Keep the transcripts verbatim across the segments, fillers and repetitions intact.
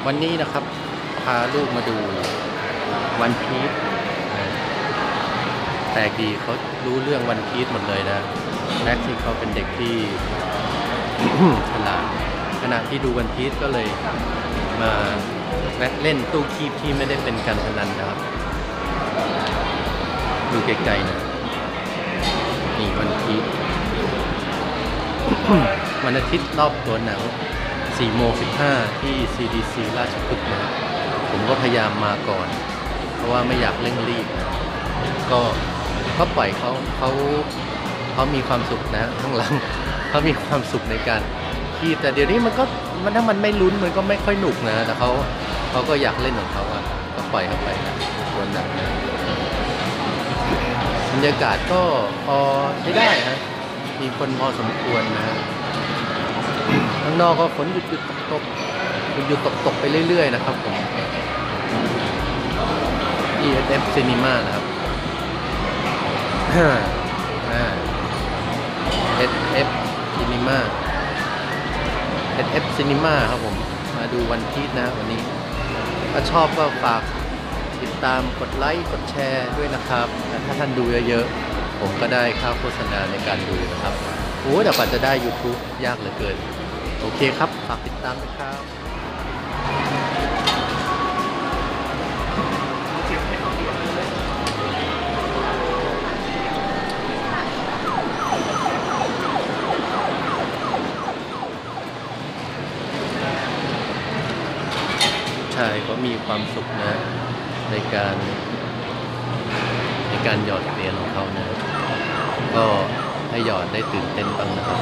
วันนี้นะครับพาลูกมาดูวันพีซแปลกดีเขารู้เรื่องวันพีซหมดเลยนะแม็กที่เขาเป็นเด็กที่ ฉลาดขณะที่ดูวันพีซก็เลยมาแวะเล่นตู้คีบที่ไม่ได้เป็นการพนันนะครับดูไกลๆนะนี่วันพีซ วันอาทิตย์รอบตัวหนังสี่โมงสิบห้าที่ ซี ดี ซี ราชพฤกษ์นะผมก็พยายามมาก่อนเพราะว่าไม่อยากเร่งรีบนะก็ก็ปล่อยเขาเขาเขามีความสุขนะข้างหลังเขามีความสุขในการขี่แต่เดี๋ยวนี้มันก็มันถ้ามันไม่ลุ้นมันก็ไม่ค่อยหนุกนะแต่เขาเขาก็อยากเล่นของเขาอ่ะก็ปล่อยเขาไปนะตัวหนังนะบรรยากาศก็พอใช้ได้ฮะมีคนพอสมควรนะข้างนอกก็ฝนหยุดหยุดตกตกหยุดหยุดตกตกไปเรื่อยๆนะครับผม อี เอส เอฟ Cinema นะครับ เอส เอฟ Cinema เอส เอฟ Cinema ครับผมมาดูวันพีซนะวันนี้ถ้าชอบก็ฝากติดตามกดไลค์กดแชร์ด้วยนะครับและถ้าท่านดูเยอะๆผมก็ได้ค่าโฆษณาในการดูนะครับโอ้แต่กว่าจะได้ YouTube ยากเหลือเกินโอเคครับฝากติดตามนะครับใช่ก็มีความสุขนะในการในการหยอดเหรียญของเขานะก็ให้หยอดได้ตื่นเต้นบ้างนะครับ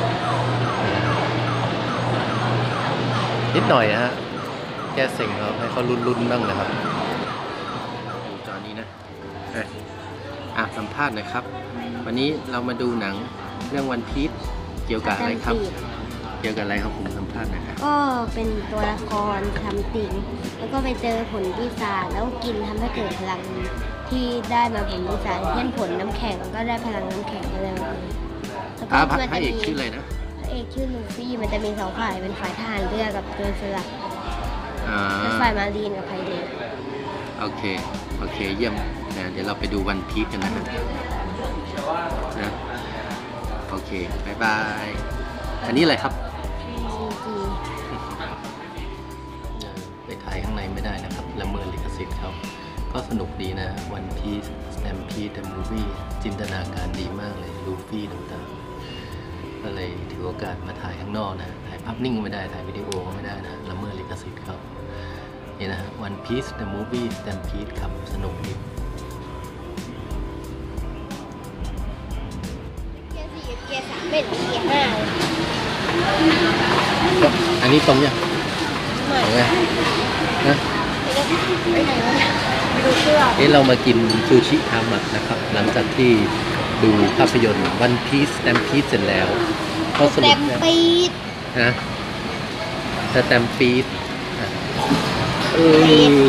นิดหน่อยนะฮะแก้เซ็งเขาให้เขาลุ้นๆบ้างนะครับดูจอนี้นะอ่ะสัมภาษณ์หน่อยครับวันนี้เรามาดูหนังเรื่องวันพีซเกี่ยวกับอะไรครับเกี่ยวกับอะไรครับผมสัมภาษณ์หน่อยครับก็เป็นตัวละครทำติ่งแล้วก็ไปเจอผลปีศาจแล้วกินทำให้เกิดพลังที่ได้มาผลปีศาจเช่นผลน้ำแข็งก็ได้พลังน้ำแข็งอะไรแบบนี้แล้วก็พระเอกชื่ออะไรนะพระเอกชื่อลูฟี่มันจะมีสองฝ่ายเป็นฝ่ายทหารเรือกับโจรสลัดเป็นฝ่ายมารีนกับไพเรตโอเคโอเคเยี่ยมนะเดี๋ยวเราไปดูวันพีซกันนะครับนะโอเคบายบายอันนี้อะไรครับไปถ่ายข้างในไม่ได้นะครับละเมิดลิขสิทธิ์เขาก็สนุกดีนะวันพีซสแตมพีซเดอะมูฟวี่จินตนาการดีมากเลยลูฟี่ต่างๆก็เลยถือโอกาสมาถ่ายข้างนอกนะถ่ายภาพนิ่งไม่ได้ถ่ายวิดีโอก็ไม่ได้นะละเมิดลิขสิทธิ์เขานี่นะวันพีซเดอะมูฟวี่สแตมพีซครับสนุกดีเกียร์สี่เกียร์สามเป็นเกียร์ห้าอันนี้ตรงยังตรงไหมนะเอ๊ะเรามากินซูชิฮามัดนะครับหลังจากที่ดูภาพยนตร์วันพีซสแตมพีซเสร็จแล้วก็สรุปนะสแตมพีซเออ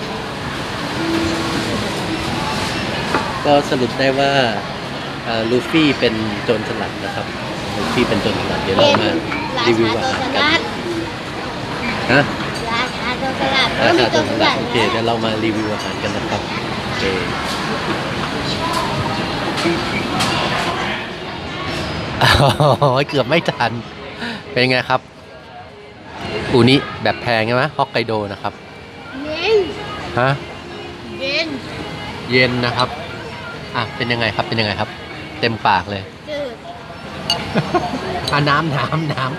ก็สรุปได้ว่าลูฟี่เป็นโจรสลัดนะครับลูฟี่เป็นโจรสลัดเดี๋ยวเรามารีวิวอาหารกันฮะราชาโจรสลัดราชาโจรสลัดโอเคเดี๋ยวเรามารีวิวอาหารกันนะครับโอเคอ๋อเกือบไม่ทันเป็นไงครับอูนี้แบบแพงใช่ไหมฮอกไกโดนะครับเย็นฮะเย็นเย็นนะครับอ่ะเป็นยังไงครับเป็นยังไงครับเต็มปากเลยจืดอ่ะน้ำน้ำน้ำ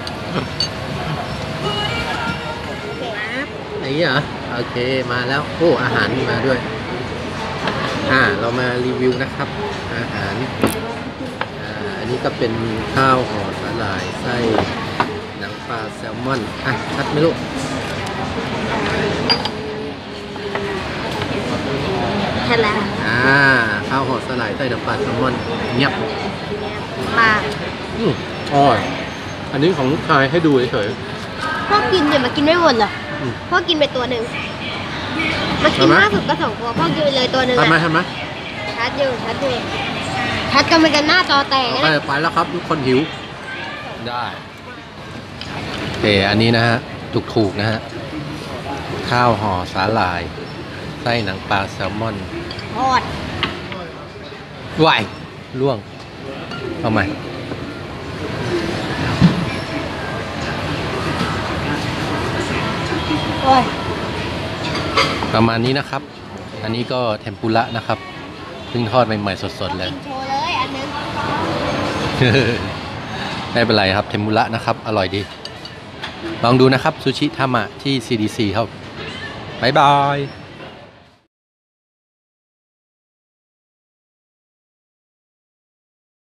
ไอ้เหรอโอเคมาแล้วโอ้อาหารมาด้วยอ่าเรามารีวิวนะครับอาหารอ่าอันนี้ก็เป็นข้าวห่อสาหร่ายไส้หนังปลาแซลมอนอ่ะชัดไหมลูกแค่แล้วอ่าข้าวห่อสาหร่ายไส้หนังปลาแซลมอนเงียบปลาอืมอ๋ออันนี้ของลูกชายให้ดูเฉยพ่อกินเดี๋ยวมากินไม่หมดเหรอพ่อกินไปตัวหนึ่งมากินมากสุดก็สองตัวพ่อกินเลยตัวหนึ่งทำไหมทำไหมชัดอยู่ชัดอยู่ชัดกันไปกันหน้าจอแตกไปไปแล้วครับทุกคนหิวได้โอเคอันนี้นะฮะถูกๆนะฮะข้าวห่อสาหร่าย ไส้หนังปลาแซลมอนทอดวายล่วง เอาใหม่โอ้ยประมาณนี้นะครับ อันนี้ก็เทมปุระนะครับเพิ่งทอดใหม่ๆสดๆเลยกินโชว์เลยอันนึงไม่เป็นไรครับเทมปุระนะครับ อร่อยดี ลองดูนะครับซูชิทามะที่ ซี ดี ซี ครับ บ๊ายบาย